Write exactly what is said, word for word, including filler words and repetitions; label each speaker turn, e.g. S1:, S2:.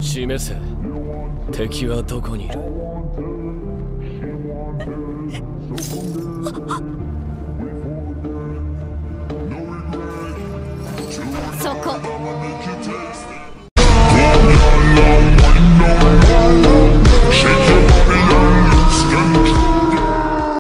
S1: 示せ。敵はどこにいる？
S2: そこ。